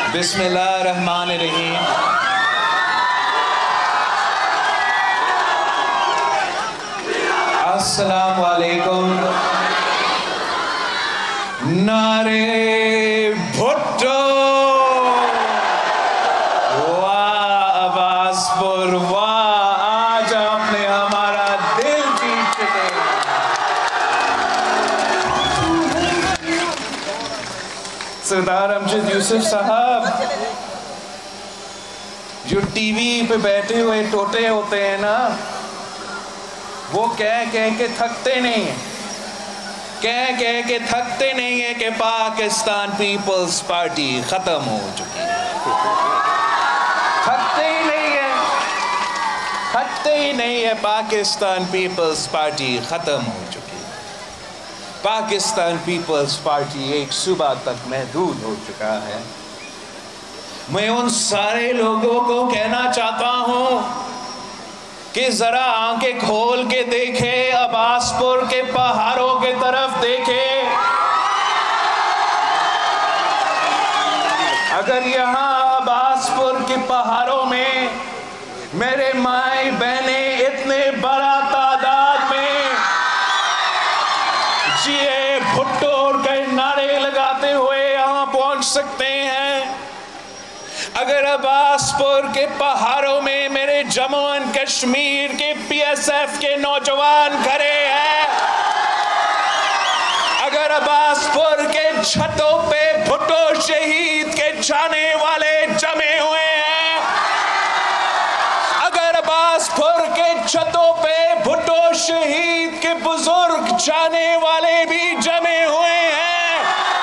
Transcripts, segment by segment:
بسم اللہ الرحمن الرحیم. السلام علیکم. نعرے بھٹو، واہ عباس پور، واہ آج آپ نے ہمارا دل جیت چکے. سردار امجد یوسف صاحب جو ٹی وی پہ بیٹھے ہوئے ٹوٹے ہوتے ہیں نا، وہ کہہ کے تھکتے نہیں ہیں، کہہ کے تھکتے نہیں ہیں کہ پاکستان پیپلز پارٹی ختم ہو چکی ہے. تھکتے ہی نہیں ہے. پاکستان پیپلز پارٹی ختم ہو چکی ہے. پاکستان پیپلز پارٹی ایک صوبہ تک محدود ہو چکا ہے. میں ان سارے لوگوں کو کہنا چاہتا ہوں کہ ذرا آنکھیں کھول کے دیکھے، عباس پور کے پہاڑوں کے طرف دیکھے. اگر یہاں عباس پور کے پہاڑوں میں میرے مائیں بہنیں اتنے بڑا تعداد میں جیے بھٹو کے نعرے لگاتے ہوئے یہاں پہنچ سکتے ہیں، اگر عباس پور کے پہاڑوں میں میرے جموں اینڈ کشمیر کے پی ایس ایف کے نوجوان کھڑے ہیں، اگر عباس پور کے چھتوں پہ بھٹو شہید کے جانے والے جمے ہوئے ہیں، اگر عباس پور کے چھتوں پہ بھٹو شہید کے بزرگ جانے والے بھی جمے ہوئے ہیں،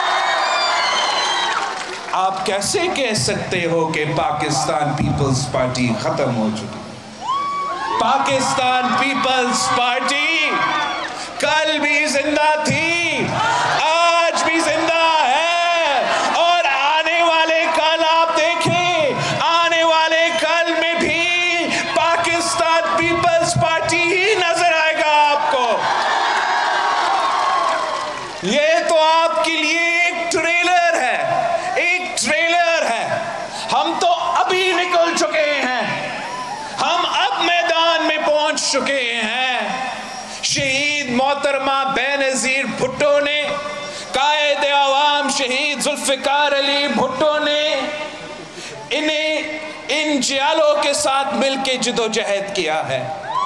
آپ کیسے کہہ سکتے ہو کہ پاکستان پیپلز پارٹی ختم ہو چکی؟ پاکستان پیپلز پارٹی کل بھی زندہ تھی، آج بھی زندہ ہے، اور آنے والے کل آپ دیکھیں، آنے والے کل میں بھی پاکستان پیپلز پارٹی ہی نظر آئے گا آپ کو. یہ تو آپ کے لیے ایک ٹریلر ہے، ہم تو ابھی نکل چکے ہیں، ہم اب میدان میں پہنچ چکے ہیں. شہید محترمہ بینظیر بھٹو نے، قائد عوام شہید ذوالفقار علی بھٹو نے ان جیالوں کے ساتھ مل کے جدوجہد کیا ہے.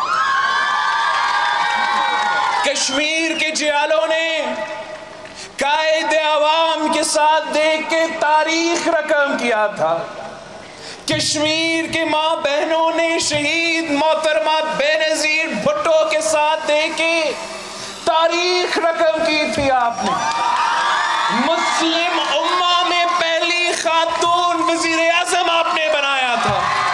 کشمیر کے جیالوں نے قائد عوام کے ساتھ دیکھ کے تاریخ رقم کیا تھا. کشمیر کے ماں بہنوں نے شہید محترمہ بینظیر بھٹو کے ساتھ دیکھ کے تاریخ رقم کی تھی. آپ نے مسلم امہ میں پہلی خاتون وزیر اعظم آپ نے بنایا تھا،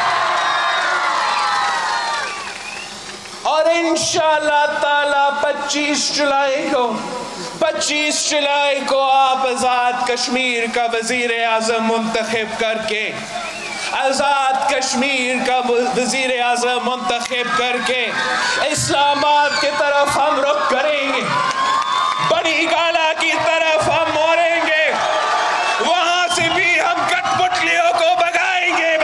اور انشاءاللہ تعالی 25 جولائی کو آپ آزاد کشمیر کا وزیر اعظم منتخب کر کے، آزاد کشمیر کا وزیر اعظم منتخب کر کے اسلام آباد کی طرف ہم رخ کریں گے، بڑی گالا کی طرف ہم موڑیں گے، وہاں سے بھی ہم کٹ پٹلیوں کو بگائیں گے.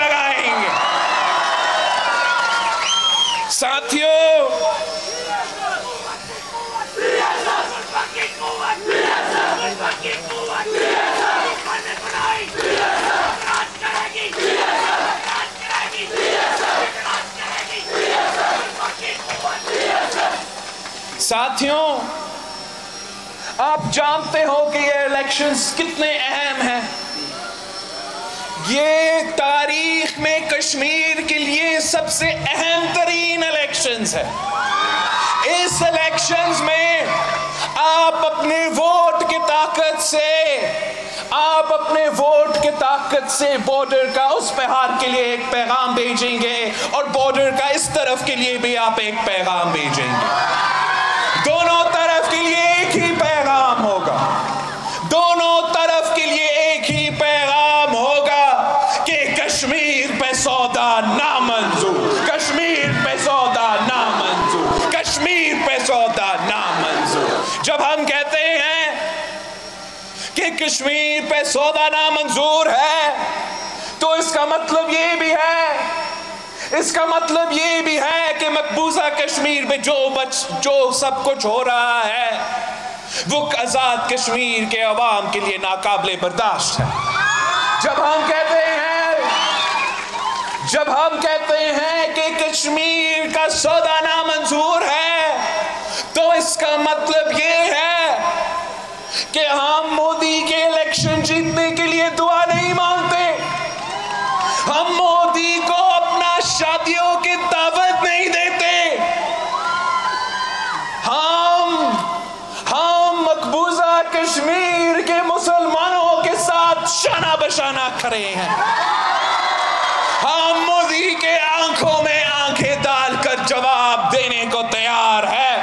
ساتھیوں، آپ جانتے ہو کہ یہ الیکشنز کتنے اہم ہیں. یہ تاریخ میں کشمیر کے لیے سب سے اہم ترین الیکشنز ہے. اس الیکشنز میں آپ اپنے ووٹ کی طاقت سے بارڈر کا اس پہاڑ کے لیے ایک پیغام بھیجیں گے، اور بارڈر کا اس طرف کے لیے بھی آپ ایک پیغام بھیجیں گے. دونوں طرف کے لیے ایک ہی پیغام ہوگا، دونوں طرف کے لیے ایک ہی پیغام ہوگا کہ کشمیر پہ سودا نامنظور، کشمیر پہ سودا نامنظور، کشمیر پہ سودا نامنظور. جب ہم کہتے ہیں کہ کشمیر پہ سودا نامنظور ہے تو اس کا مطلب یہ بھی ہے کہ مقبوضہ کشمیر میں جو سب کچھ ہو رہا ہے وہ آزاد کشمیر کے عوام کے لیے ناقابل برداشت ہے۔ جب ہم کہتے ہیں کہ کشمیر کا سودا نامنظور ہے تو اس کا مطلب یہ ہے کہ ہم مودی کے الیکشن جیتنے کے لیے دعا نہیں مانگتے، ہم مودی کو اپنا شادیوں کی دعوت نہیں دیتے، ہم مقبوضہ کشمیر کے مسلمانوں کے ساتھ شانہ بشانہ کھڑے ہیں، ہم مودی کے آنکھوں میں آنکھیں ڈال کر جواب دینے کو تیار ہے۔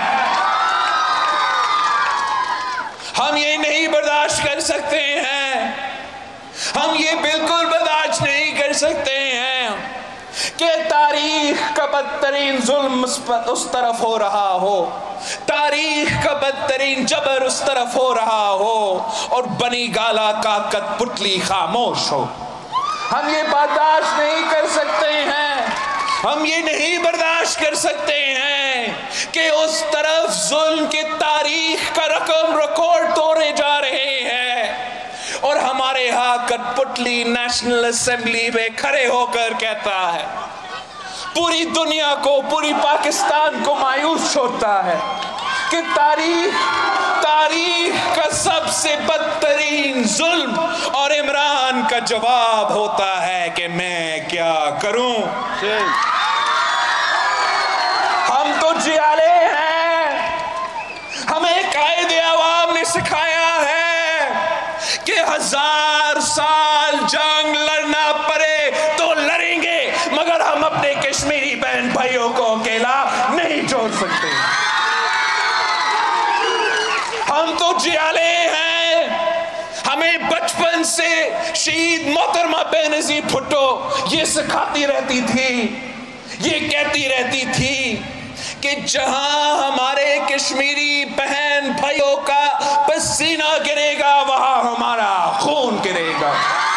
ہم یہ نہیں برداشت کر سکتے ہیں، ہم یہ بالکل برداشت نہیں کر سکتے ہیں کہ تاریخ کا بدترین ظلم اس طرف ہو رہا ہو، تاریخ کا بدترین جبر اس طرف ہو رہا ہو اور بنی گالا کا کٹپتلی خاموش ہو۔ ہم یہ برداشت نہیں کر سکتے ہیں، ہم یہ نہیں برداشت کر سکتے ہیں کہ اس طرف ظلم کی تاریخ کا رقم ریکارڈ توڑے جا رہے ہیں اور ہمارے ہاں کٹپتلی نیشنل اسمبلی میں کھڑے ہو کر کہتا ہے، پوری دنیا کو، پوری پاکستان کو مایوس چھوڑتا ہے کہ تاریخ کا سب سے بدترین ظلم اور عمران کا جواب ہوتا ہے کہ میں کیا کروں۔ ہم تو جیالے ہیں، ہمیں قائد عوام نے سکھایا ہے کہ 1000 سال جنگ لڑنا پڑے تو لڑیں گے، مگر ہم اپنے کشمیری بہن بھائیوں کو اکیلا نہیں چھوڑ سکتے۔ ہم تو جیالے ہیں، ہمیں بچپن سے شہید محترمہ بے نظیر بھٹو یہ سکھاتی رہتی تھی، یہ کہتی رہتی تھی کہ جہاں ہمارے کشمیری بہن بھائیوں کا پسینہ گرے گا وہاں ہمارا خون گرے گا۔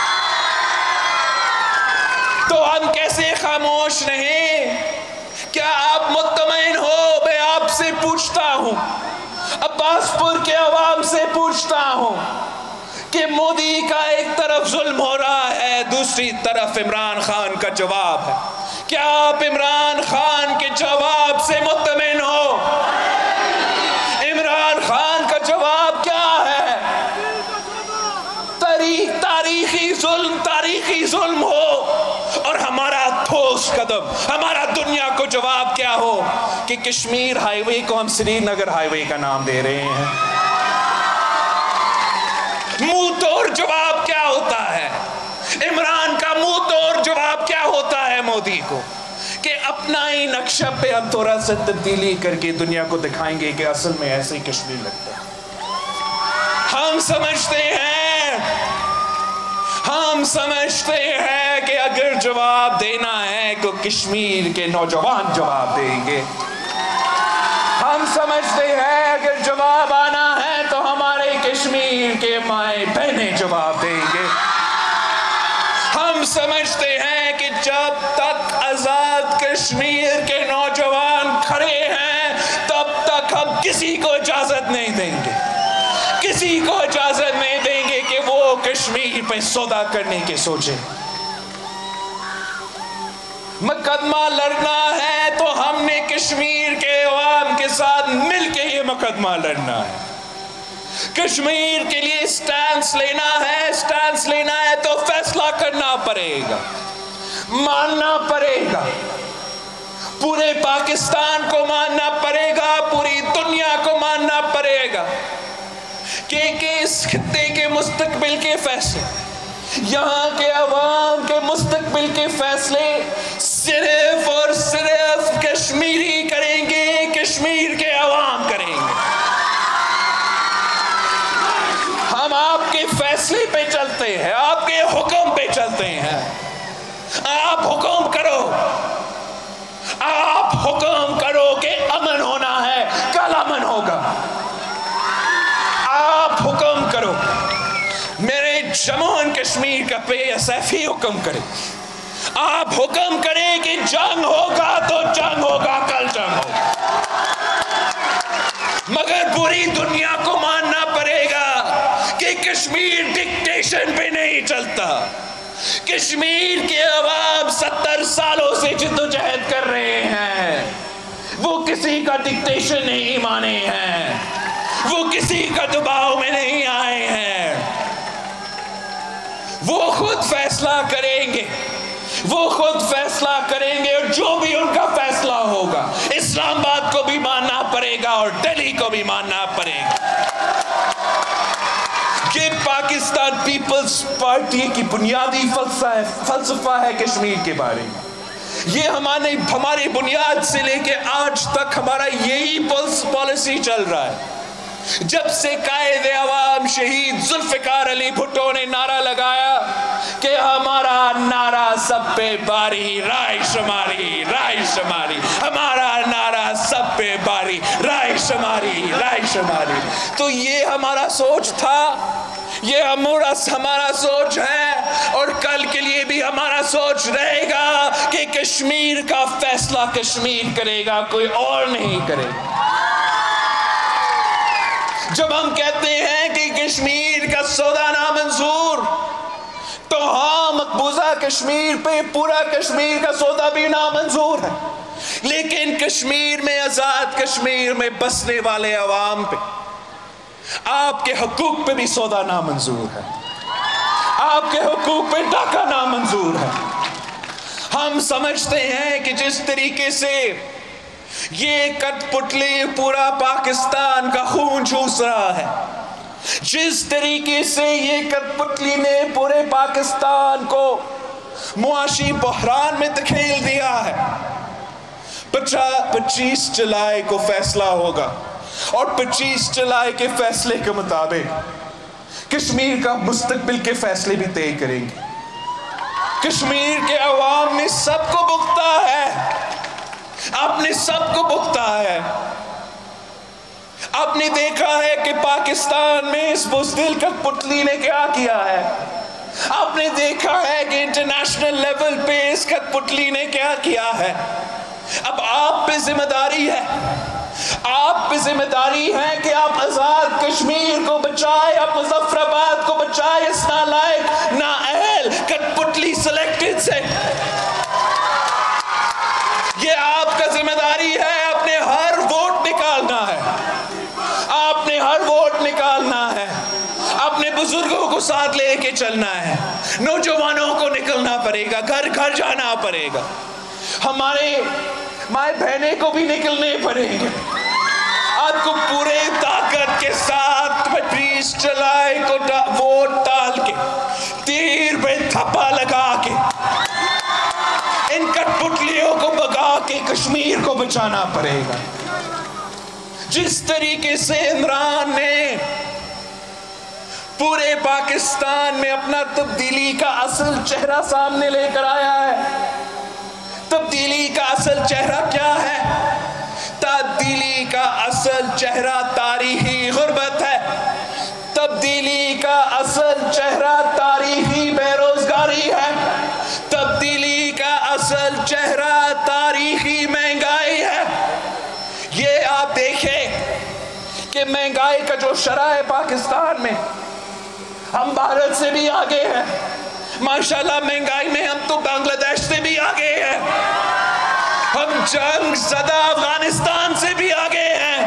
تو ہم کیسے خاموش رہیں؟ کیا آپ مطمئن ہو؟ میں آپ سے پوچھتا ہوں، عباس پور کے عوام سے پوچھتا ہوں کہ مودی کا ایک طرف ظلم ہو رہا ہے، دوسری طرف عمران خان کا جواب ہے، کیا آپ عمران خان کے جواب سے مطمئن ہو؟ عمران خان کا جواب کیا ہے؟ تاریخی ظلم ہو اور ہمارا ٹھوس قدم، ہمارا دنیا کو جواب کیا ہو کہ کشمیر ہائی وے کو ہم سری نگر ہائی وے کا نام دے رہے ہیں۔ منہ توڑ جواب کیا ہوتا ہے؟ عمران کا منہ توڑ جواب کیا ہوتا ہے مودی کو کہ اپنا ہی نقشہ پہ ہم تھوڑا سا تبدیلی کر کے دنیا کو دکھائیں گے کہ اصل میں ایسے ہی کشمیر لگتا ہے۔ ہم سمجھتے ہیں کہ اگر جواب دینا ہے تو کشمیر کے نوجوان جواب دیں گے، ہم سمجھتے ہیں اگر جواب آنا ہے تو ہمارے کشمیر کے مائیں بہنیں جواب دیں گے، ہم سمجھتے ہیں کہ جب تک آزاد کشمیر کے نوجوان کھڑے ہیں تب تک ہم کسی کو اجازت نہیں دیں گے، کسی کو اجازت نہیں دیں گے کہ وہ کشمیر پہ سودا کرنے کے سوچیں۔ مقدمہ لڑنا ہے تو ہم نے کشمیر کے عوام کے ساتھ مل کے یہ مقدمہ لڑنا ہے، کشمیر کے لیے سٹانس لینا ہے تو فیصلہ کرنا پڑے گا، ماننا پڑے گا، پورے پاکستان کو ماننا پڑے گا، پوری دنیا کو ماننا پڑے گا کہ اس خطے کے مستقبل کے فیصلے، یہاں کے عوام کے مستقبل کے فیصلے صرف اور صرف کشمیری کریں گے، کشمیر کے عوام کریں گے۔ ہم آپ کے فیصلے پہ چلتے ہیں، آپ کے حکم پہ چلتے ہیں، آپ حکم کرو کہ امن ہونا ہے، کل امن ہوگا، آپ حکم کرو۔ میرے جموں اینڈ کشمیر کا پہ سیفی حکم کرے. آپ حکم کریں کہ جنگ ہوگا تو جنگ ہوگا، کل جنگ ہوگا، مگر پوری دنیا کو ماننا پڑے گا کہ کشمیر ڈکٹیشن پہ نہیں چلتا. کشمیر کے عوام 70 سالوں سے جدوجہد کر رہے ہیں، وہ کسی کا ڈکٹیشن نہیں مانے ہیں، وہ کسی کا دباؤ میں نہیں آئے ہیں. وہ خود فیصلہ کریں گے، وہ خود فیصلہ کریں گے، اور جو بھی ان کا فیصلہ ہوگا اسلام آباد کو بھی ماننا پڑے گا اور دہلی کو بھی ماننا پڑے گا. یہ پاکستان پیپلز پارٹی کی بنیادی فلسفہ ہے کشمیر کے بارے میں. یہ ہماری بنیاد سے لے کے آج تک ہمارا یہی پالیسی چل رہا ہے. جب سے قائد عوام شہید ذوالفقار علی بھٹو نے نعرہ لگایا کہ ہمارا نعرہ سب پہ باری رائے شماری، رائے شماری، ہمارا نعرہ سب پہ باری رائے شماری، رائے شماری، تو یہ ہمارا سوچ تھا، یہ ہمارا سوچ ہے، اور کل کے لیے بھی ہمارا سوچ رہے گا کہ کشمیر کا فیصلہ کشمیر کرے گا، کوئی اور نہیں کرے گا. جب ہم کہتے ہیں کہ کشمیر کا سودا نامنظور، تو ہاں مقبوضہ کشمیر پہ پورا کشمیر کا سودا بھی نامنظور ہے، لیکن کشمیر میں، آزاد کشمیر میں بسنے والے عوام پہ، آپ کے حقوق پہ بھی سودا نامنظور ہے، آپ کے حقوق پہ ڈاکہ نامنظور ہے. ہم سمجھتے ہیں کہ جس طریقے سے یہ کٹ پتلی پورا پاکستان کا خون چوس رہا ہے، جس طریقے سے یہ کٹ پتلی نے پورے پاکستان کو معاشی بحران میں دھکیل دیا ہے، 25 جولائی کو فیصلہ ہوگا، اور 25 جولائی کے فیصلے کے مطابق کشمیر کا مستقبل کے فیصلے بھی طے کریں گے. کشمیر کے عوام نے سب کو بھگتا ہے، آپ نے سب کو بھگتا ہے. آپ نے دیکھا ہے کہ پاکستان میں اس بزدل کٹ پتلی نے کیا کیا ہے، آپ نے دیکھا ہے کہ انٹرنیشنل لیول پہ اس کٹ پتلی نے کیا کیا ہے. اب آپ پہ ذمہ داری ہے، آپ پہ ذمہ داری ہے کہ آپ آزاد کشمیر کو بچائے، آپ مظفر آباد کو بچائے اس نالائق نااہل کٹ پتلی سلیکٹڈ سے. یہ آپ کا ذمہ داری ہے. آپ نے ہر ووٹ نکالنا ہے، آپ نے ہر ووٹ نکالنا ہے، اپنے بزرگوں کو ساتھ لے کے چلنا ہے، نوجوانوں کو نکلنا پڑے گا، گھر گھر جانا پڑے گا، ہمارے مائیں بہنیں کو بھی نکلنے پڑیں گے. آپ کو پورے طاقت کے ساتھ 25 جولائی کو ووٹ ڈال کے، تیر پہ تھپا لگا کے، ان کٹ پتلیوں کو بگا کے کشمیر کو بچانا پڑے گا. جس طریقے سے عمران نے پورے پاکستان میں اپنا تبدیلی کا اصل چہرہ سامنے لے کر آیا ہے. تبدیلی کا اصل چہرہ کیا ہے؟ تبدیلی کا اصل چہرہ تاریخی غربت ہے. تبدیلی کا اصل چہرہ تاریخی بے روزگاری ہے. تبدیلی کا اصل چہرہ تاریخی مہنگائی ہے. یہ آپ دیکھیں کہ مہنگائی کا جو شرح ہے پاکستان میں، ہم بھارت سے بھی آگے ہیں ماشاءاللہ. مہنگائی میں ہم تو بنگلہ دیش سے بھی آگے ہیں، ہم جنگ زدہ افغانستان سے بھی آگے ہیں.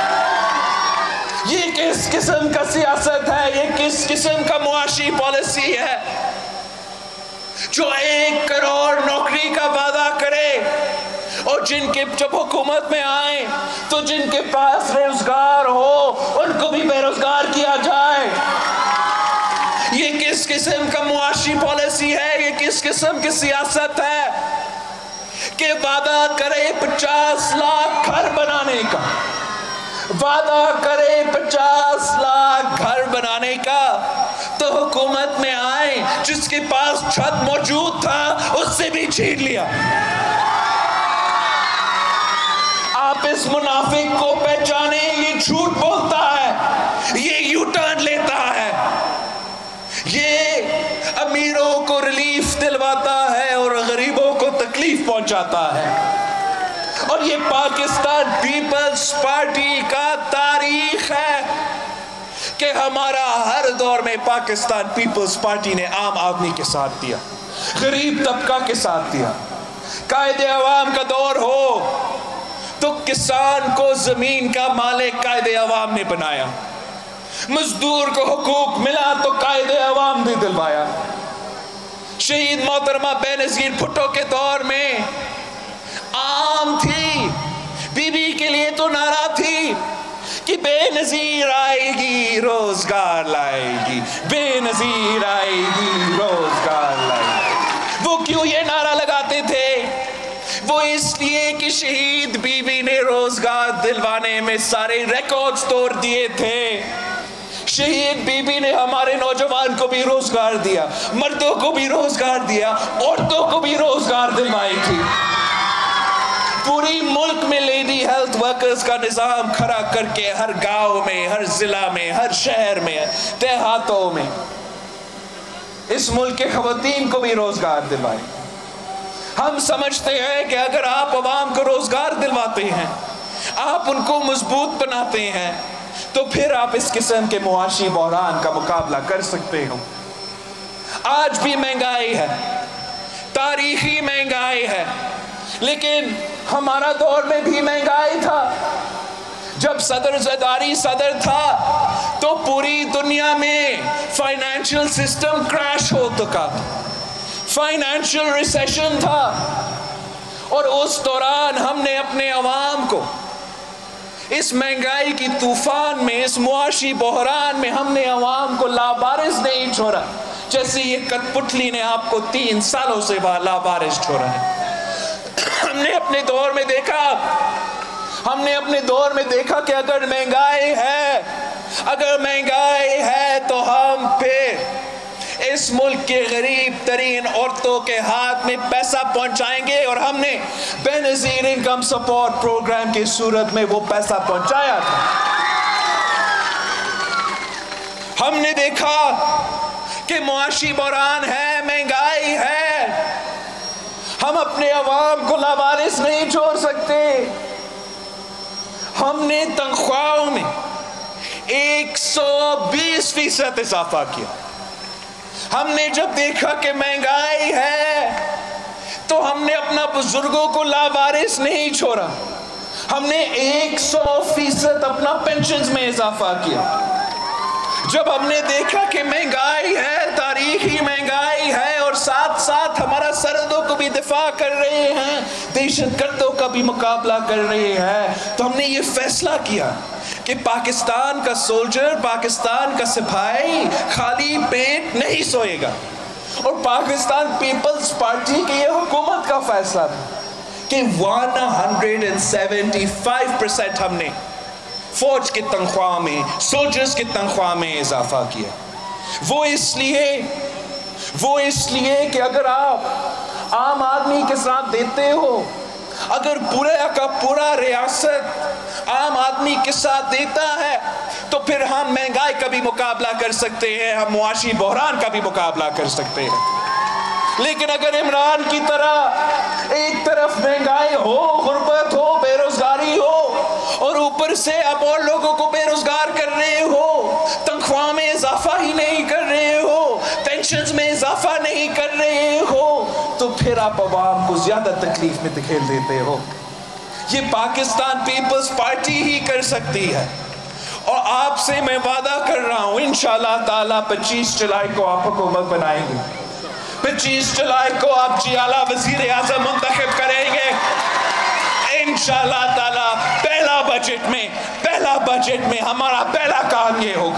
یہ کس قسم کا سیاست ہے؟ یہ کس قسم کا معاشی پالیسی ہے جو 1 کروڑ نوکری کا وعدہ کرے، اور جن کے جب حکومت میں آئیں تو جن کے پاس روزگار ہو ان کو بھی بے روزگار کیا جائے؟ یہ کس قسم کا معاشی پالیسی ہے؟ یہ کس قسم کی سیاست ہے کہ وعدہ کرے 50 لاکھ گھر بنانے کا، وعدہ کرے 50 لاکھ گھر بنانے کا، تو حکومت میں آئے جس کے پاس چھت موجود تھا اس سے بھی چھین لیا. آپ اس منافق کو پہچانے، یہ جھوٹ بولتا ہے، یہ یو ٹرن لیتا ہے، یہ امیروں جاتا ہے. اور یہ پاکستان پیپلز پارٹی کا تاریخ ہے کہ ہمارا ہر دور میں پاکستان پیپلز پارٹی نے عام آدمی کے ساتھ دیا, غریب طبقہ کے ساتھ دیا. قائد عوام کا دور ہو تو کسان کو زمین کا مالک قائد عوام نے بنایا, مزدور کو حقوق ملا تو قائد عوام نے دلوایا. شہید محترمہ بے نظیر بھٹو کے دور میں عام تھی, بی بی کے لیے تو نعرہ تھی کہ بے نظیر آئے گی روزگار لائے گی, بے نظیر آئے گی روزگار لائے گی. وہ کیوں یہ نعرہ لگاتے تھے؟ وہ اس لیے کہ شہید بی بی نے روزگار دلوانے میں سارے ریکارڈز توڑ دیے تھے. شہید بی بی نے ہمارے نوجوان کو بھی روزگار دیا, مردوں کو بھی روزگار دیا, عورتوں کو بھی روزگار دلوائی تھی. پوری ملک میں لیڈی ہیلتھ ورکرز کا نظام کھڑا کر کے ہر گاؤں میں, ہر ضلع میں, ہر شہر میں, دیہاتوں میں اس ملک کے خواتین کو بھی روزگار دلوائے. ہم سمجھتے ہیں کہ اگر آپ عوام کو روزگار دلواتے ہیں, آپ ان کو مضبوط بناتے ہیں, تو پھر آپ اس قسم کے معاشی بحران کا مقابلہ کر سکتے ہو. آج بھی مہنگائی ہے, تاریخی مہنگائی ہے, لیکن ہمارا دور میں بھی مہنگائی تھا. جب صدر زرداری صدر تھا تو پوری دنیا میں فائنینشل سسٹم کریش ہو چکا تھا, فائنینشل ریسیشن تھا, اور اس دوران ہم نے اپنے عوام کو اس مہنگائی کی طوفان میں, اس معاشی بحران میں ہم نے عوام کو لابارز نہیں چھوڑا, جیسے یہ کٹ پتلی نے آپ کو 3 سالوں سے لابارز چھوڑا ہے. ہم نے اپنے دور میں دیکھا کہ اگر مہنگائی ہے تو ہم پھر اس ملک کے غریب ترین عورتوں کے ہاتھ میں پیسہ پہنچائیں گے, اور ہم نے بے نظیر انکم سپورٹ پروگرام کی صورت میں وہ پیسہ پہنچایا تھا. ہم نے دیکھا کہ معاشی بحران ہے, مہنگائی ہے, ہم اپنے عوام کو لاوارث نہیں چھوڑ سکتے. ہم نے تنخواہوں میں 120% اضافہ کیا. ہم نے جب دیکھا کہ مہنگائی ہے تو ہم نے اپنا بزرگوں کو لاوارث نہیں چھوڑا, ہم نے 100% اپنا پینشنز میں اضافہ کیا. جب ہم نے دیکھا کہ مہنگائی ہے, تاریخی مہنگائی ہے, اور ساتھ ساتھ ہمارا سرحدوں کو بھی دفاع کر رہے ہیں, دہشت گردوں کا بھی مقابلہ کر رہے ہیں, تو ہم نے یہ فیصلہ کیا کہ پاکستان کا سولجر, پاکستان کا سپاہی خالی پیٹ نہیں سوئے گا. اور پاکستان پیپلز پارٹی کی یہ حکومت کا فیصلہ تھا کہ 175% ہم نے فوج کی تنخواہ میں, سولجرز کی تنخواہ میں اضافہ کیا. وہ اس لیے کہ اگر آپ عام آدمی کے ساتھ دیتے ہو, اگر پورا ریاست عام آدمی کے ساتھ دیتا ہے, تو پھر ہم مہنگائی کا بھی مقابلہ کر سکتے ہیں, ہم معاشی بحران کا بھی مقابلہ کر سکتے ہیں. لیکن اگر عمران کی طرح ایک طرف مہنگائی ہو, غربت ہو, بے روزگاری ہو, اور اوپر سے آپ اور لوگوں کو بے روزگار کر رہے ہو, تنخواہ میں اضافہ ہی نہیں کر رہے ہو, پینشنز میں اضافہ نہیں کر رہے ہو, تو پھر آپ عوام کو زیادہ تکلیف میں دھکیل دیتے ہو. یہ پاکستان پیپلز پارٹی ہی کر سکتی ہے, اور آپ سے میں وعدہ کر رہا ہوں انشاءاللہ تعالیٰ 25 جولائی کو آپ حکومت بنائیں گے, 25 جولائی کو آپ اعلیٰ وزیر اعظم منتخب کریں گے انشاءاللہ تعالیٰ. پہلا بجٹ میں ہمارا پہلا کام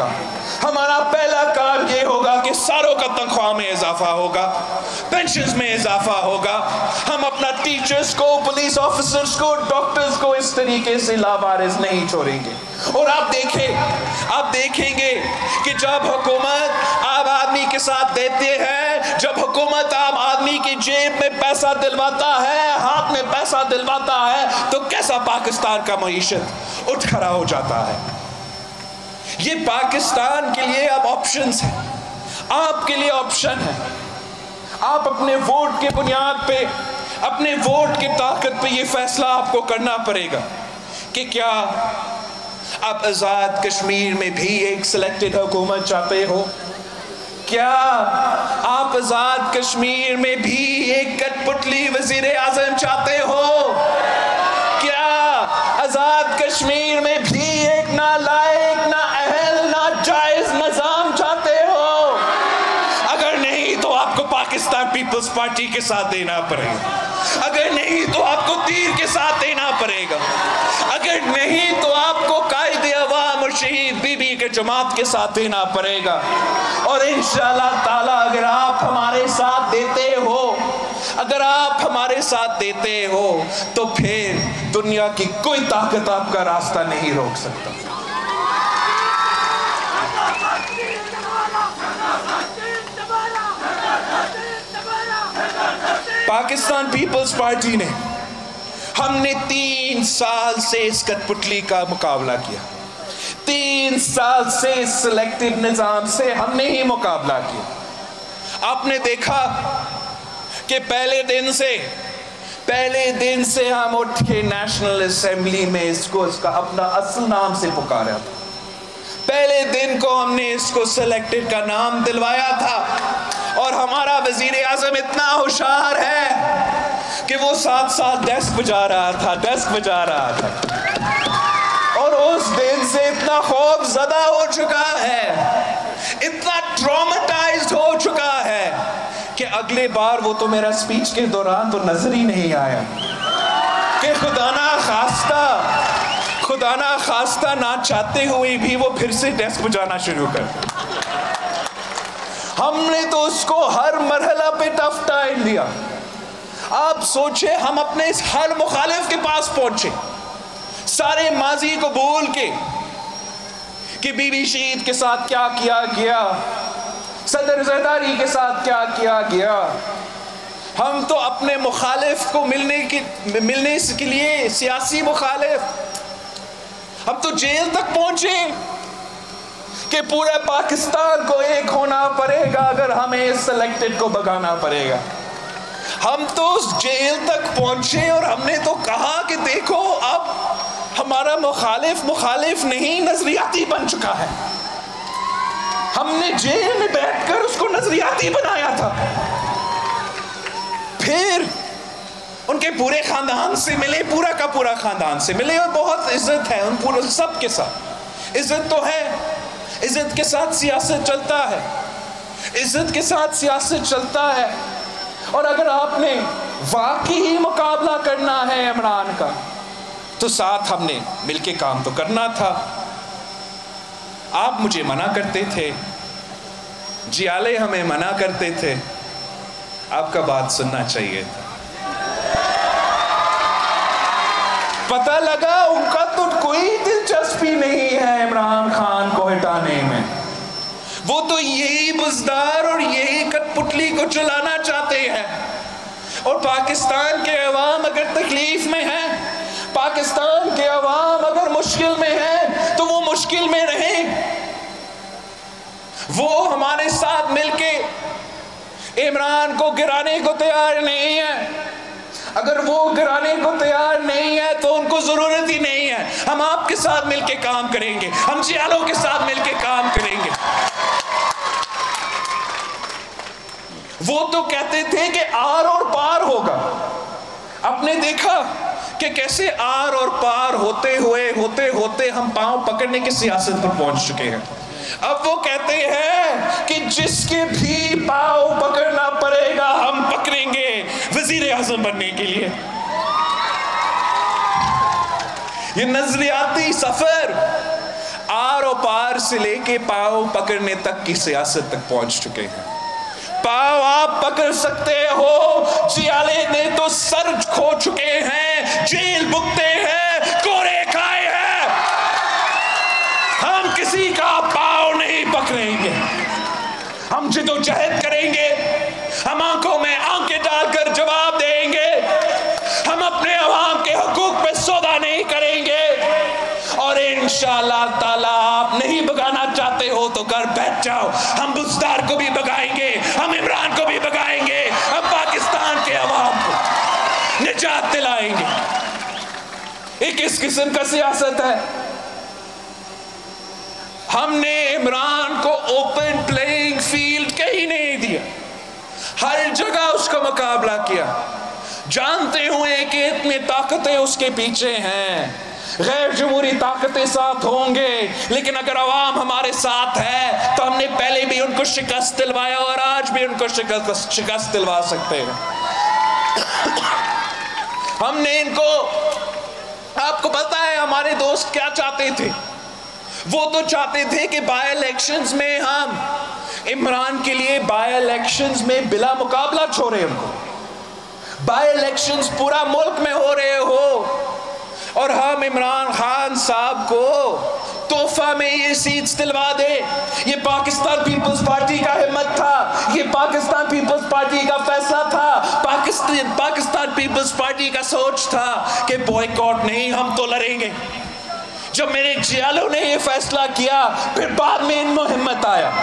یہ ہوگا کہ ساروں کا تنخواہ میں اضافہ ہوگا, پینشنز میں اضافہ ہوگا. ہم اپنا ٹیچرز کو, پولیس آفیسرز کو, ڈاکٹرز کو اس طریقے سے لاوارث نہیں چھوڑیں گے. اور آپ دیکھیں گے کہ جب حکومت عام آدمی کے ساتھ دیتے ہیں, جب حکومت عام آدمی کی جیب میں پیسہ دلواتا ہے, ہاتھ میں پیسہ دلواتا ہے, تو کیسا پاکستان کا معیشت اٹھ کھڑا ہو جاتا ہے. یہ پاکستان کے لیے اب آپشنز ہیں, آپ کے لیے آپشن ہے. آپ اپنے ووٹ کے بنیاد پہ اپنے ووٹ کی طاقت پہ یہ فیصلہ آپ کو کرنا پڑے گا کہ کیا آپ آزاد کشمیر میں بھی ایک سلیکٹڈ حکومت چاہتے ہو؟ کیا آپ آزاد کشمیر میں بھی ایک کٹ پتلی وزیر اعظم چاہتے ہو؟ کیا آزاد کشمیر میں بھی ایک نالائق، نااہل، ناجائز نظام چاہتے ہو؟ اگر نہیں تو آپ کو پاکستان پیپلز پارٹی کے ساتھ دینا پڑے گا، اگر نہیں تو آپ کو تیر کے ساتھ دینا پڑے گا، اگر نہیں تو آپ کو قائد عوام اور شہید بی بی کے جماعت کے ساتھ دینا پڑے گا۔ اور انشاءاللہ تعالی اگر آپ ہمارے ساتھ دیتے ہو، اگر آپ ہمارے ساتھ دیتے ہو تو پھر دنیا کی کوئی طاقت آپ کا راستہ نہیں روک سکتا۔ پاکستان پیپلز پارٹی نے، ہم نے 3 سال سے اس کٹ پتلی کا مقابلہ کیا، 3 سال سے اس سلیکٹڈ نظام سے ہم نے ہی مقابلہ کیا۔ آپ نے دیکھا کہ پہلے دن سے ہم اٹھ کے نیشنل اسمبلی میں اس کا اپنا اصل نام سے پکارا تھا، پہلے دن کو ہم نے اس کو سلیکٹڈ کا نام دلوایا تھا، اور ہمارا وزیر اعظم اتنا ہوشیار ہے کہ وہ ساتھ ڈیسک بجا رہا تھا، اور اس دن سے اتنا خوف زدہ ہو چکا ہے، اتنا ٹرامیٹائزڈ ہو چکا ہے کہ اگلے بار وہ تو میرا سپیچ کے دوران تو نظر ہی نہیں آیا کہ خدا نہ خواستہ نہ چاہتے ہوئے بھی وہ پھر سے ڈیسک بجانا شروع کر دیا۔ ہم نے تو اس کو ہر مرحلہ پہ ٹف ٹائم دیا۔ آپ سوچیں، ہم اپنے اس ہر مخالف کے پاس پہنچے، سارے ماضی کو بھول کے کہ بی بی شہید کے ساتھ کیا کیا گیا، صدر زرداری کے ساتھ کیا کیا گیا۔ ہم تو اپنے مخالف کو ملنے کے لیے، سیاسی مخالف، ہم تو جیل تک پہنچے کہ پورے پاکستان کو ایک ہونا پڑے گا اگر ہمیں اس سلیکٹڈ کو بگانا پڑے گا۔ ہم تو اس جیل تک پہنچے اور ہم نے تو کہا کہ دیکھو اب ہمارا مخالف نہیں، نظریاتی بن چکا ہے۔ ہم نے جیل میں بیٹھ کر اس کو نظریاتی بنایا تھا۔ پھر ان کے پورے خاندان سے ملے، پورا کا پورا خاندان سے ملے، اور بہت عزت ہے ان پورے سب کے ساتھ، عزت تو ہے، عزت کے ساتھ سیاست چلتا ہے۔ اور اگر آپ نے واقعی مقابلہ کرنا ہے عمران کا تو ساتھ ہم نے مل کے کام تو کرنا تھا۔ آپ مجھے منع کرتے تھے، جیالے ہمیں منع کرتے تھے، آپ کا بات سننا چاہیے تھا۔ پتہ لگا ان کا تو کوئی دلچسپی نہیں ہے عمران خان کو ہٹانے میں، وہ تو یہی بزدار اور یہی کٹ پتلی کو چلانا چاہتے ہیں۔ اور پاکستان کے عوام اگر تکلیف میں ہیں، پاکستان کے عوام اگر مشکل میں ہیں تو وہ مشکل میں رہیں، وہ ہمارے ساتھ مل کے عمران کو گرانے کو تیار نہیں ہے۔ اگر وہ گرانے کو تیار نہیں ہے تو ان کو ضرورت ہی نہیں ہے۔ ہم آپ کے ساتھ مل کے کام کریں گے، ہم جیالوں کے ساتھ مل کے کام کریں گے۔ وہ تو کہتے تھے کہ آر اور پار ہوگا، آپ نے دیکھا کہ کیسے آر اور پار ہوتے ہوتے ہم پاؤں پکڑنے کی سیاست پر پہنچ چکے ہیں۔ اب وہ کہتے ہیں کہ جس کے بھی پاؤں پکڑنا پڑے گا ہم پکڑیں گے وزیر اعظم بننے کے لیے۔ یہ نظریاتی سفر آر و پار سے لے کے پاؤں پکڑنے تک کی سیاست تک پہنچ چکے ہیں۔ پاؤں آپ پکڑ سکتے ہو، جیالے نے تو سر کھو چکے ہیں، جیل بکتے ہیں، کوڑے کھائے ہیں، ہم کسی کا پاؤں نہیں پکڑیں گے۔ ہم جدوجہد کریں گے، ہم آنکھوں میں آنکھیں ڈال کر جواب دیں گے، ہم اپنے عوام کے حقوق پہ سودا نہیں کریں گے، اور انشاءاللہ تعالیٰ آپ نہیں بگانا چاہتے ہو تو گھر بیٹھ جاؤ، ہم بزدار کو بھی بگائیں گے، ہم عمران کو بھی بگائیں گے، ہم پاکستان کے عوام کو نجات دلائیں گے. یہ کس قسم کا سیاست ہے؟ ہم نے عمران کو اوپن پلینگ فیلڈ کہیں نہیں دیا، ہر جگہ اس کا مقابلہ کیا، جانتے ہوئے کہ اتنی طاقتیں اس کے پیچھے ہیں، غیر جمہوری طاقتیں ساتھ ہوں گے، لیکن اگر عوام ہمارے ساتھ ہے تو ہم نے پہلے بھی ان کو شکست دلوایا اور آج بھی ان کو شکست دلوا سکتے ہیں. ہم نے ان کو، آپ کو پتا ہے ہمارے دوست کیا چاہتے تھے؟ وہ تو چاہتے تھے کہ بائی الیکشنز میں ہم عمران کے لیے بائی الیکشنز میں بلا مقابلہ چھوڑے ان کو. بائی الیکشنز پورا ملک میں ہو رہے ہو اور ہم عمران خان صاحب کو تحفہ میں یہ سیٹس دلوا دے. یہ پاکستان پیپلز پارٹی کا ہمت تھا، یہ پاکستان پیپلز پارٹی کا فیصلہ تھا، پاکستان پیپلز پارٹی کا سوچ تھا کہ بوائیکاٹ نہیں، ہم تو لڑیں گے. جب میرے جیالوں نے یہ فیصلہ کیا، پھر بعد میں ان میں ہمت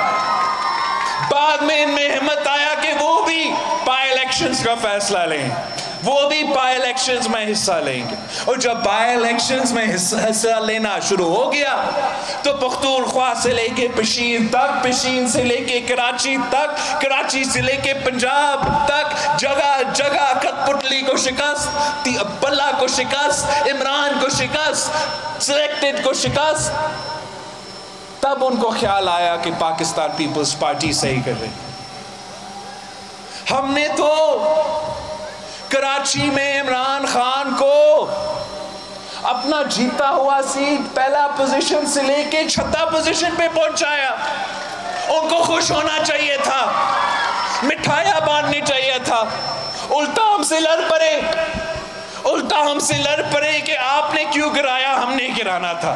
آیا کہ وہ بھی بائی الیکشنز کا فیصلہ لیں، وہ بھی بائی الیکشنز میں حصہ لیں گے. اور جب بائی الیکشنز میں حصہ لینا شروع ہو گیا تو پختونخوا سے لے کے پشین تک، پشین سے لے کے کراچی تک، کراچی سے لے کے پنجاب تک، جگہ جگہ کٹ پٹلی کو شکست، بلہ کو شکست، عمران کو شکست، سلیکٹڈ کو شکست. تب ان کو خیال آیا کہ پاکستان پیپلز پارٹی صحیح کر رہی. ہم نے تو کراچی میں عمران خان کو اپنا جیتا ہوا سیٹ پہلا پوزیشن سے لے کے 6 پوزیشن پہ پہنچایا. ان کو خوش ہونا چاہیے تھا، مٹھائیاں بانٹنی چاہیے تھا. الٹا ہم سے لڑ پڑے کہ آپ نے کیوں گرایا، ہم نے گرانا تھا.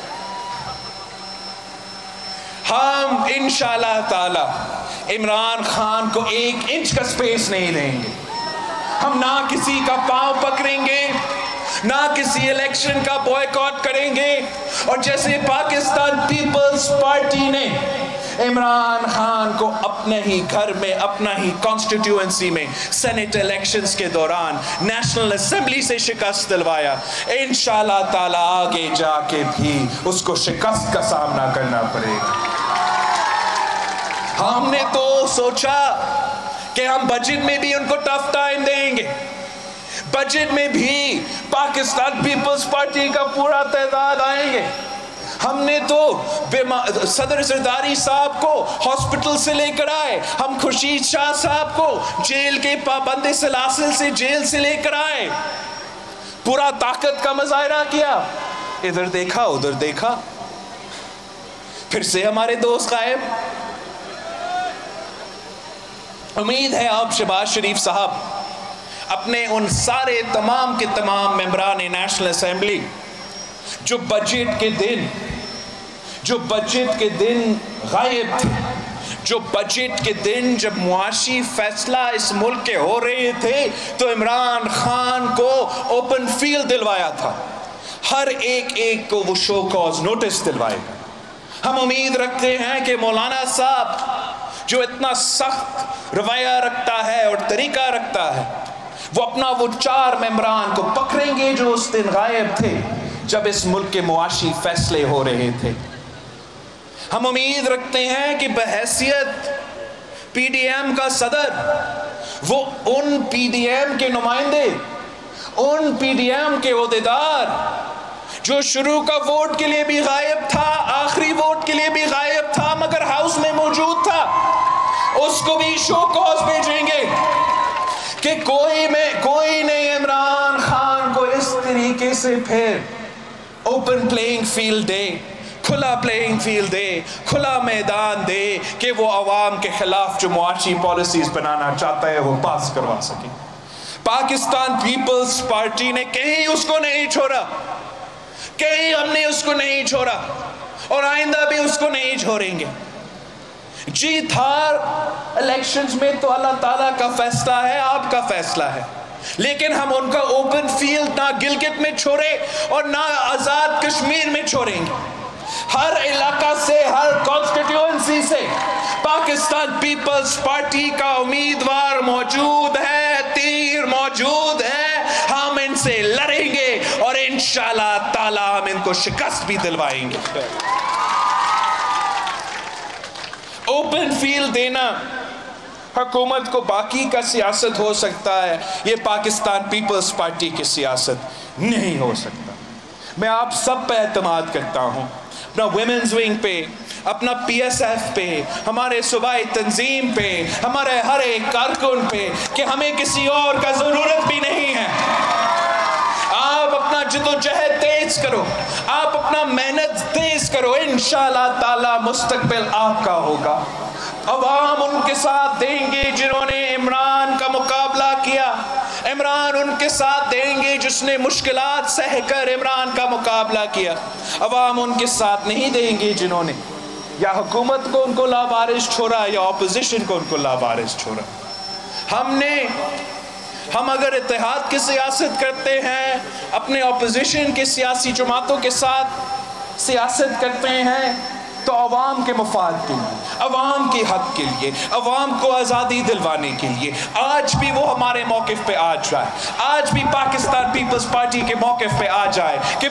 ہم انشاءاللہ تعالی عمران خان کو 1 انچ کا سپیس نہیں دیں گے. ہم نہ کسی کا پاؤں پکڑیں گے، نہ کسی الیکشن کا بوائیکاٹ کریں گے. اور جیسے پاکستان پیپلز پارٹی نے عمران خان کو اپنے ہی گھر میں، اپنا ہی کانسٹیٹیوئنسی میں سینٹ الیکشنز کے دوران نیشنل اسمبلی سے شکست دلوایا، انشاءاللہ تعالی آگے جا کے بھی اس کو شکست کا سامنا کرنا پڑے گا. ہم نے تو سوچا کہ ہم بجٹ میں بھی ان کو ٹف ٹائم دیں گے، بجٹ میں بھی پاکستان پیپلز پارٹی کا پورا تعداد آئیں گے. ہم نے تو صدر زرداری صاحب کو ہاسپٹل سے لے کر آئے، ہم خورشید شاہ صاحب کو جیل کے پابند سلاسل سے جیل سے لے کر آئے، پورا طاقت کا مظاہرہ کیا. ادھر دیکھا ادھر دیکھا، پھر سے ہمارے دوست غائب. امید ہے آپ شہباز شریف صاحب اپنے ان سارے تمام کے تمام ممبران نیشنل اسمبلی جو بجٹ کے دن غائب تھے، جو بجٹ کے دن جب معاشی فیصلہ اس ملک کے ہو رہے تھے تو عمران خان کو اوپن فیلڈ دلوایا تھا، ہر ایک کو وہ شو کاز نوٹس دلوائے. ہم امید رکھتے ہیں کہ مولانا صاحب جو اتنا سخت رویہ رکھتا ہے اور طریقہ رکھتا ہے، وہ اپنا وہ 4 ممبران کو پکڑیں گے جو اس دن غائب تھے جب اس ملک کے معاشی فیصلے ہو رہے تھے. ہم امید رکھتے ہیں کہ بحیثیت پی ڈی ایم کا صدر، وہ ان پی ڈی ایم کے نمائندے، ان پی ڈی ایم کے عہدیدار جو شروع کا ووٹ کے لیے بھی غائب تھا، آخری ووٹ کے لیے بھی غائب تھا مگر ہاؤس میں موجود تھا، اس کو بھی شو کاز بھیجیں گے کہ کوئی نہیں عمران خان کو اس طریقے سے پھر اوپن پلینگ فیلڈ دے، کھلا پلینگ فیلڈ دے، کھلا میدان دے کہ وہ عوام کے خلاف جو معاشی پالیسیز بنانا چاہتا ہے وہ پاس کروا سکے. پاکستان پیپلز پارٹی نے کہیں اس کو نہیں چھوڑا، کہیں ہم نے اس کو نہیں چھوڑا اور آئندہ بھی اس کو نہیں چھوڑیں گے. جیت ہار الیکشنز میں تو اللہ تعالیٰ کا فیصلہ ہے، آپ کا فیصلہ ہے، لیکن ہم ان کا اوپن فیلڈ نہ گلگت میں چھوڑے اور نہ آزاد کشمیر میں چھوڑیں گے. ہر علاقہ سے، ہر کانسٹیٹیوئنسی سے پاکستان پیپلز پارٹی کا امیدوار موجود ہے، تیر موجود ہے، انشاءاللہ تعالی ہم ان کو شکست بھی دلوائیں گے۔ اوپن فیلڈ دینا حکومت کو باقی کا سیاست ہو سکتا ہے، یہ پاکستان پیپلز پارٹی کی سیاست نہیں ہو سکتا۔ میں آپ سب پہ اعتماد کرتا ہوں، اپنا ویمنز ونگ پہ، اپنا پی ایس ایف پہ، ہمارے صوبائی تنظیم پہ، ہمارے ہر ایک کارکن پہ، کہ ہمیں کسی اور کا ضرورت بھی نہیں ہے۔ آپ اپنا جدوجہد تیز کرو، آپ اپنا محنت تیز کرو، انشاءاللہ تعالی مستقبل آپ کا ہوگا۔ عوام ان کے ساتھ دیں گے جنہوں نے عمران کا مقابلہ کیا، عمران ان کے ساتھ دیں گے جس نے مشکلات سہ کر عمران کا مقابلہ کیا۔ عوام ان کے ساتھ نہیں دیں گے جنہوں نے یا حکومت کو ان کو لاوارث چھوڑا یا اپوزیشن کو ان کو لاوارث چھوڑا۔ ہم اگر اتحاد کی سیاست کرتے ہیں، اپنے اپوزیشن کے سیاسی جماعتوں کے ساتھ سیاست کرتے ہیں، تو عوام کے مفاد کے لیے، عوام کے حق کے لیے، عوام کو آزادی دلوانے کے لیے آج بھی وہ ہمارے موقف پہ آ جائے، آج بھی پاکستان پیپلز پارٹی کے موقف پہ آ جائے کہ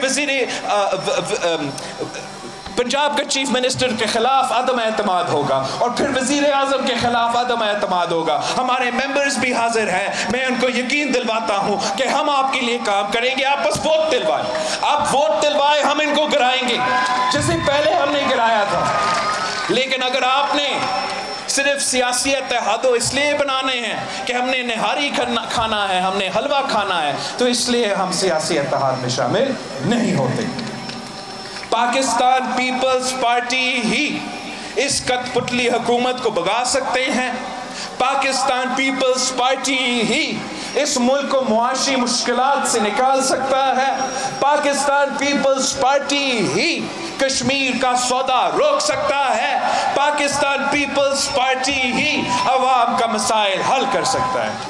پنجاب کا چیف منسٹر کے خلاف عدم اعتماد ہوگا اور پھر وزیر اعظم کے خلاف عدم اعتماد ہوگا۔ ہمارے ممبرز بھی حاضر ہیں، میں ان کو یقین دلواتا ہوں کہ ہم آپ کے لیے کام کریں گے۔ آپ بس ووٹ دلوائیں، آپ ووٹ دلوائیں، ہم ان کو گرائیں گے جیسے پہلے ہم نے گرایا تھا۔ لیکن اگر آپ نے صرف سیاسی اتحاد اس لیے بنانے ہیں کہ ہم نے نہاری کھانا ہے، ہم نے حلوہ کھانا ہے، تو اس لیے ہم سیاسی اتحاد میں شامل نہیں ہوتے۔ پاکستان پیپلز پارٹی ہی اس کٹ پتلی حکومت کو بھگا سکتے ہیں، پاکستان پیپلز پارٹی ہی اس ملک کو معاشی مشکلات سے نکال سکتا ہے، پاکستان پیپلز پارٹی ہی کشمیر کا سودا روک سکتا ہے، پاکستان پیپلز پارٹی ہی عوام کا مسائل حل کر سکتا ہے۔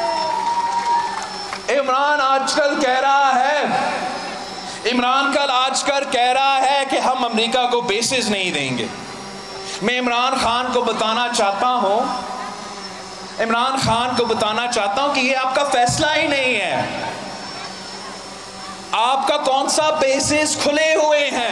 عمران آج کل کہہ رہا ہے کہ ہم امریکہ کو بیسز نہیں دیں گے۔ میں عمران خان کو بتانا چاہتا ہوں کہ یہ آپ کا فیصلہ ہی نہیں ہے۔ آپ کا کون سا بیسز کھلے ہوئے ہیں؟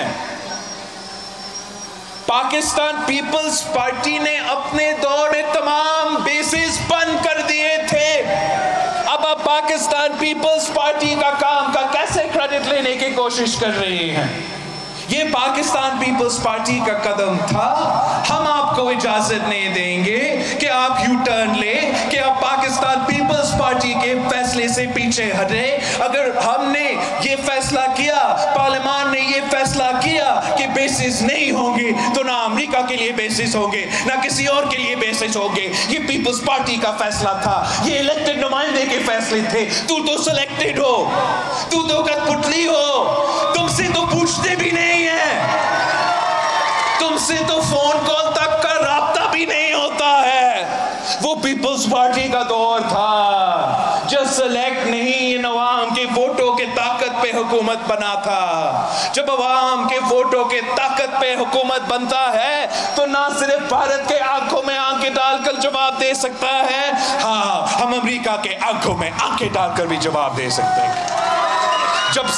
پاکستان پیپلز پارٹی نے اپنے دور میں تمام بیسز بند کر دیے تھے۔ اب آپ پاکستان پیپلز پارٹی کا کام کا کیسے کریڈٹ لینے کی کوشش کر رہے ہیں؟ یہ پاکستان پیپلز پارٹی کا قدم تھا۔ ہم آپ کو اجازت نہیں دیں گے کہ آپ یو ٹرن لیں، کہ آپ پاکستان پیپلز پارٹی کے فیصلے سے پیچھے ہٹیں۔ اگر ہم نے یہ فیصلہ کیا، پارلیمان نے یہ فیصلہ کیا کہ بیسز نہیں ہوں گے، تو نہ امریکہ کے لیے بیسز ہوں گے، نہ کسی اور کے لیے بیسز ہوں گے۔ یہ پیپلز پارٹی کا فیصلہ تھا، یہ الیکٹڈ نمائندے کے فیصلے تھے۔ تو سلیکٹڈ ہو، تو کٹپتلی ہو، تم سے تو پوچھتے بھی نہیں ہے، تم سے تو فون کال تک کا رابطہ بھی نہیں ہوتا ہے۔ وہ پیپلز پارٹی کا دور تھا جب سلیکٹ نہیں، ان عوام کے ووٹوں کے طاقت پہ حکومت بنا تھا۔ جب عوام کے ووٹوں کے طاقت پہ حکومت بنتا ہے تو نہ صرف بھارت کے آنکھوں میں آنکھیں ڈال کر جواب دے سکتا ہے، ہاں ہم امریکہ کے آنکھوں میں آنکھیں ڈال کر بھی جواب دے سکتے ہیں۔ جب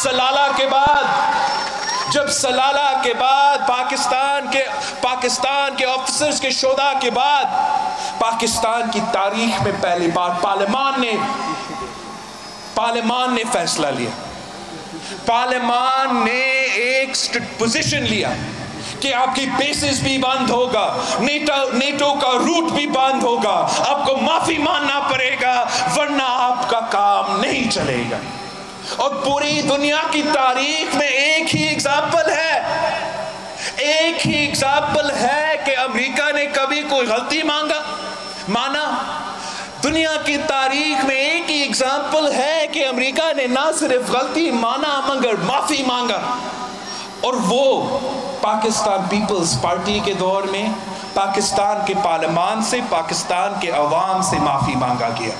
سلالہ کے بعد پاکستان کے آفیسرز کے شہداء کے بعد پاکستان کی تاریخ میں پہلی بار پارلیمان نے فیصلہ لیا، پارلیمان نے ایک پوزیشن لیا کہ آپ کی بیسز بھی بند ہوگا، نیٹو کا روٹ بھی بند ہوگا، آپ کو معافی ماننا پڑے گا ورنہ آپ کا کام نہیں چلے گا۔ اور پوری دنیا کی تاریخ میں ایک ہی ایگزامپل ہے کہ امریکہ نے کبھی کوئی غلطی مانا۔ دنیا کی تاریخ میں ایک ہی ایگزامپل ہے کہ امریکہ نے نہ صرف غلطی مانا مگر معافی مانگا، اور وہ پاکستان پیپلز پارٹی کے دور میں پاکستان کے پارلیمان سے، پاکستان کے عوام سے معافی مانگا گیا۔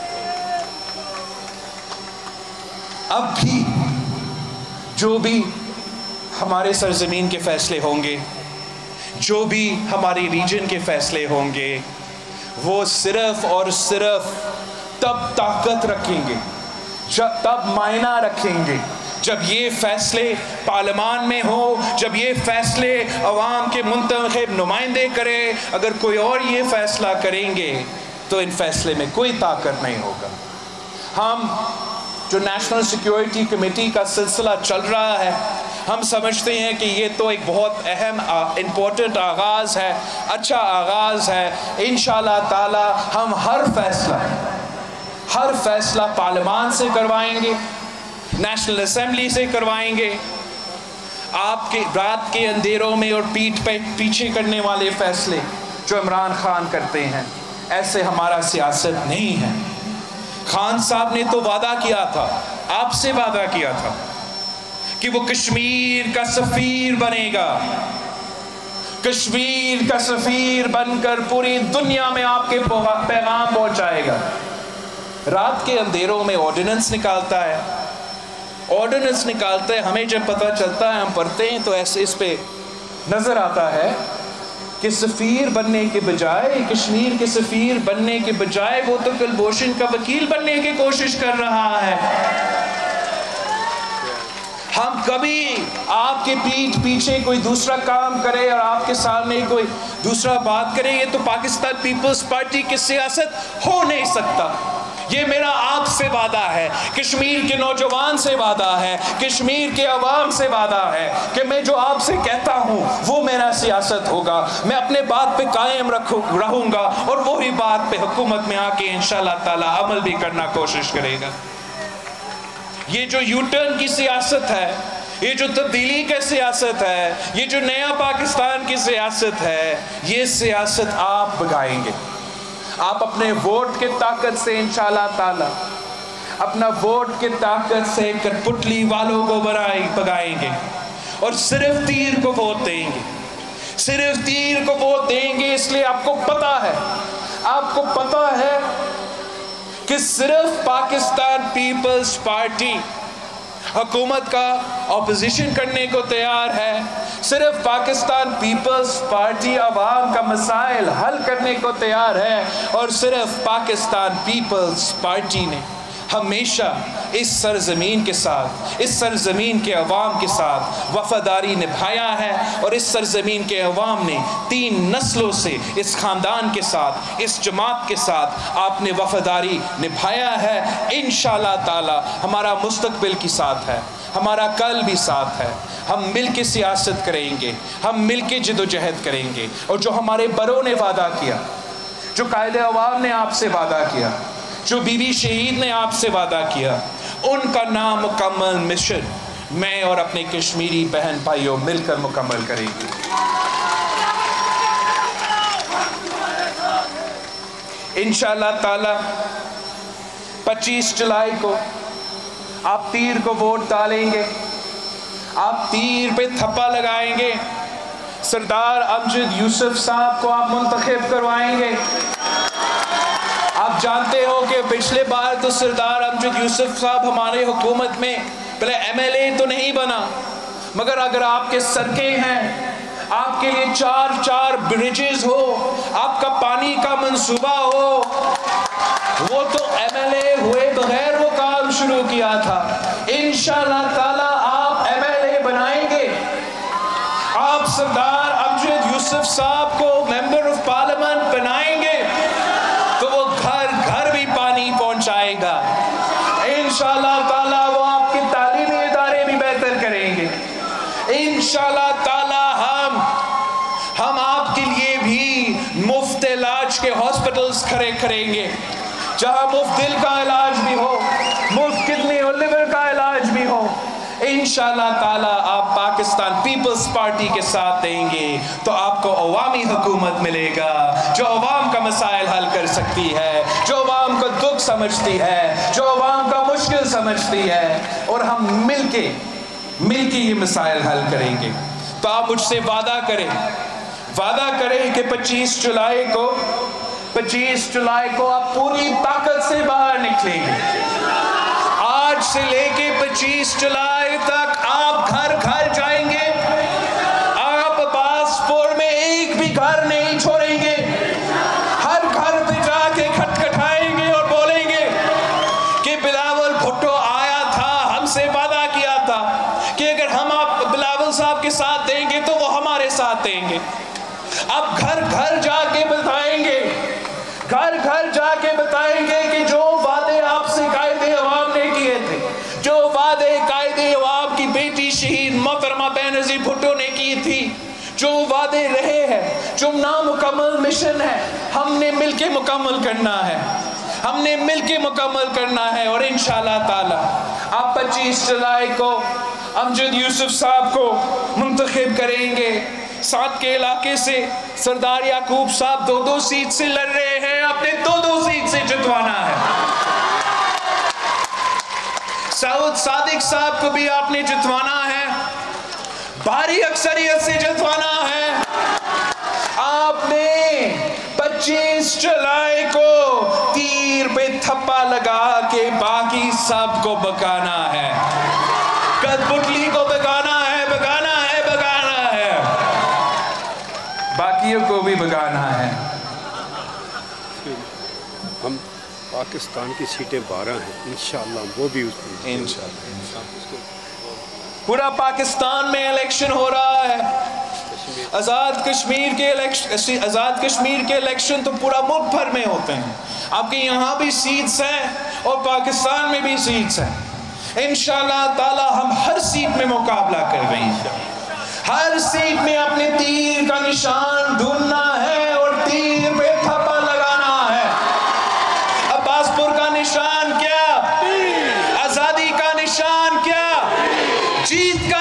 اب بھی جو بھی ہمارے سرزمین کے فیصلے ہوں گے، جو بھی ہماری ریجن کے فیصلے ہوں گے، وہ صرف اور صرف تب طاقت رکھیں گے، تب معنی رکھیں گے جب یہ فیصلے پارلیمان میں ہو، جب یہ فیصلے عوام کے منتخب نمائندے کرے، اگر کوئی اور یہ فیصلہ کریں گے تو ان فیصلے میں کوئی طاقت نہیں ہوگا۔ ہم جو نیشنل سیکیورٹی کمیٹی کا سلسلہ چل رہا ہے، ہم سمجھتے ہیں کہ یہ تو ایک بہت اہم امپورٹنٹ آغاز ہے، اچھا آغاز ہے۔ انشاءاللہ تعالی ہم ہر فیصلہ پارلیمان سے کروائیں گے، نیشنل اسمبلی سے کروائیں گے۔ آپ کے رات کے اندھیروں میں اور پیٹھ پہ پیچھے کرنے والے فیصلے جو عمران خان کرتے ہیں، ایسے ہمارا سیاست نہیں ہے۔ خان صاحب نے تو وعدہ کیا تھا، آپ سے وعدہ کیا تھا کہ وہ کشمیر کا سفیر بنے گا، کشمیر کا سفیر بن کر پوری دنیا میں آپ کے پیغام پہنچائے گا۔ رات کے اندھیروں میں آرڈیننس نکالتا ہے، ہمیں جب پتہ چلتا ہے، ہم پڑھتے ہیں تو ایسے اس پہ نظر آتا ہے کہ سفیر بننے کے بجائے، کشمیر کے سفیر بننے کے بجائے وہ تو کلبھوشن کا وکیل بننے کی کوشش کر رہا ہے۔ ہم کبھی آپ کے پیٹھ پیچھے کوئی دوسرا کام کرے اور آپ کے سامنے کوئی دوسرا بات کرے، یہ تو پاکستان پیپلز پارٹی کی سیاست ہو نہیں سکتا۔ یہ میرا آپ سے وعدہ ہے، کشمیر کے نوجوان سے وعدہ ہے، کشمیر کے عوام سے وعدہ ہے کہ میں جو آپ سے کہتا ہوں وہ میرا سیاست ہوگا۔ میں اپنے بات پہ قائم رہوں گا اور وہی بات پہ حکومت میں آ کے انشاءاللہ تعالی عمل بھی کرنا کوشش کرے گا۔ یہ جو یو ٹرن کی سیاست ہے، یہ جو تبدیلی کی سیاست ہے، یہ جو نیا پاکستان کی سیاست ہے، یہ سیاست آپ بگائیں گے۔ آپ اپنے ووٹ کے طاقت سے انشاءاللہ تعالی، اپنا ووٹ کے طاقت سے کٹپٹلی والوں کو بگائیں گے اور صرف تیر کو ووٹ دیں گے، صرف تیر کو ووٹ دیں گے۔ اس لیے آپ کو پتا ہے کہ صرف پاکستان پیپلز پارٹی حکومت کا اپوزیشن کرنے کو تیار ہے، صرف پاکستان پیپلز پارٹی عوام کا مسائل حل کرنے کو تیار ہے، اور صرف پاکستان پیپلز پارٹی نے ہمیشہ اس سرزمین کے ساتھ، اس سرزمین کے عوام کے ساتھ وفاداری نبھایا ہے، اور اس سرزمین کے عوام نے 3 نسلوں سے اس خاندان کے ساتھ، اس جماعت کے ساتھ آپ نے وفاداری نبھایا ہے۔ انشاءاللہ تعالی ہمارا مستقبل کی ساتھ ہے، ہمارا کل بھی ساتھ ہے۔ ہم مل کے سیاست کریں گے، ہم مل کے جد و جہد کریں گے، اور جو ہمارے بڑوں نے وعدہ کیا، جو قائد عوام نے آپ سے وعدہ کیا، جو بی بی شہید نے آپ سے وعدہ کیا، ان کا نام مکمل مشن میں اور اپنے کشمیری بہن بھائیوں مل کر مکمل کریں گے۔ انشاءاللہ تعالی 25 جولائی کو آپ تیر کو ووٹ ڈالیں گے، آپ تیر پہ تھپا لگائیں گے، سردار امجد یوسف صاحب کو آپ منتخب کروائیں گے۔ آپ جانتے ہو کہ پچھلے بار تو سردار امجد یوسف صاحب ہمارے حکومت میں پہلے ایم ایل اے تو نہیں بنا، مگر اگر آپ کے سڑکیں ہیں، آپ کے لیے 4 بریجز ہو، آپ کا پانی کا منصوبہ ہو، وہ تو ایم ایل اے ہوئے بغیر وہ کام شروع کیا تھا۔ انشاءاللہ تعالی آپ ایم ایل اے بنائیں گے، آپ سردار امجد یوسف صاحب کو ممبر آف پارلیمنٹ بنائیں گے تو وہ گھر گھر بھی پانی پہنچائے گا۔ انشاءاللہ تعالی وہ آپ کے تعلیمی ادارے بھی بہتر کریں گے۔ انشاءاللہ تعالی ہم آپ کے لیے بھی مفت علاج کے ہاسپٹلز کھڑے کریں گے، جہاں مفت دل کا علاج بھی ہو، مفت کڈنی اور لیور کا علاج بھی ہو۔ انشاءاللہ تعالی آپ پاکستان پیپلز پارٹی کے ساتھ دیں گے تو آپ کو عوامی حکومت ملے گا، جو عوام کا مسائل حل کر سکتی ہے، جو عوام کا دکھ سمجھتی ہے، جو عوام کا مشکل سمجھتی ہے، اور ہم مل کے یہ مسائل حل کریں گے۔ تو آپ مجھ سے وعدہ کریں کہ 25 جولائی کو آپ پوری طاقت سے باہر نکلیں گے۔ آج سے لے کے 25 جولائی تک آپ گھر گھر جائیں گے، آپ عباسپور میں ایک بھی گھر نہیں چھوڑیں گے، ہر گھر پہ جا کے کھٹکھٹائیں گے اور بولیں گے کہ بلاول بھٹو آیا تھا، ہم سے وعدہ کیا تھا اب گھر گھر جا کے بتائیں گے، گھر گھر جا کے بتائیں گے کہ جو وعدے آپ سے قائد عوام نے کیے تھے، جو وعدے قائد عوام کی بیٹی شہید محترمہ بینظیر بھٹو نے کی تھی، جو وعدے رہے ہیں، جو نامکمل مشن ہے، ہم نے مل کے مکمل کرنا ہے، ہم نے مل کے مکمل کرنا ہے۔ اور انشاءاللہ تعالی آپ 25 جولائی کو امجد یوسف صاحب کو منتخب کریں گے۔ ساتھ کے علاقے سے سردار یعقوب صاحب 2 سیٹ سے لڑ رہے ہیں، آپ نے 2 سیٹ سے جتوانا ہے۔ سعود صادق صاحب کو بھی آپ نے جتوانا ہے، بھاری اکثریت سے جتوانا ہے۔ آپ نے 25 جولائی کو تیر پہ تھپا لگا کے باقی سب کو بکانا ہے، کٹپتلی کو بکانا ہے، بکانا ہے، بکانا ہے، باقیوں کو بھی بکانا ہے۔ ہم پاکستان کی سیٹیں 12 ہیں، انشاءاللہ وہ بھی انشاءاللہ پورا پاکستان میں الیکشن ہو رہا ہے۔ آزاد کشمیر کے الیکشن تو پورا ملک بھر میں ہوتے ہیں، آپ کے یہاں بھی سیٹس ہیں اور پاکستان میں بھی سیٹس ہیں۔ انشاءاللہ تعالی ہم ہر سیٹ میں مقابلہ کر رہے ہیں، ہر سیٹ میں اپنے تیر کا نشان ڈھونڈنا ہے اور تیر پہ تھپا لگانا ہے۔ عباس پور کا نشان کیا؟ آزادی کا نشان کیا؟ جیت